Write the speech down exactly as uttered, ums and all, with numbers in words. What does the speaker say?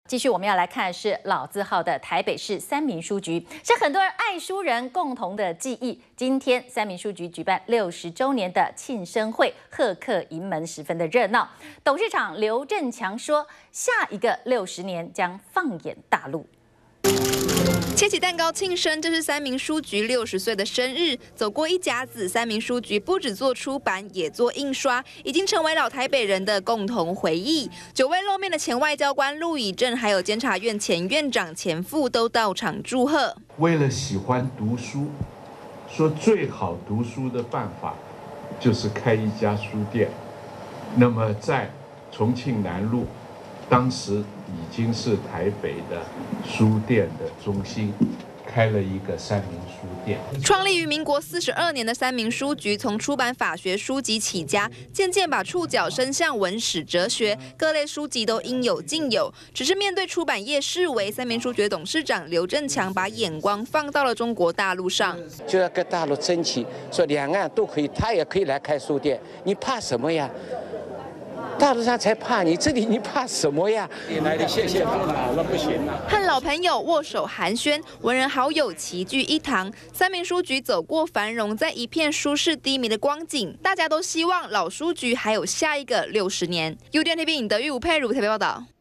继续，我们要来看的是老字号的台北市三民书局，是很多人爱书人共同的记忆。今天三民书局举办六十周年的庆生会，贺客迎门，十分的热闹。董事长刘振强说，下一个六十年将放眼大陆。 切起蛋糕庆生，这是三民书局六十岁的生日。走过一甲子，三民书局不只做出版，也做印刷，已经成为老台北人的共同回忆。久未露面的前外交官陆以正，还有监察院前院长钱复都到场祝贺。 为了喜欢读书，说最好读书的办法就是开一家书店。那么在重庆南路。 当时已经是台北的书店的中心，开了一个三民书店。 创立于民国四十二年的三民书局，从出版法学书籍起家，渐渐把触角伸向文史哲学，各类书籍都应有尽有。只是面对出版业式微，三民书局董事长刘振强把眼光放到了中国大陆上， 就要跟大陆争取，说两岸都可以，他也可以来开书店，你怕什么呀？ 大陆上才怕你，这里你怕什么呀？你来的谢谢他老了不行了。 和老朋友握手寒暄，文人好友齐聚一堂。三民书局走过繁荣，在一片舒适低迷的光景，大家都希望老书局还有下一个六十年。U D N T V 影德玉吴佩如台北报道。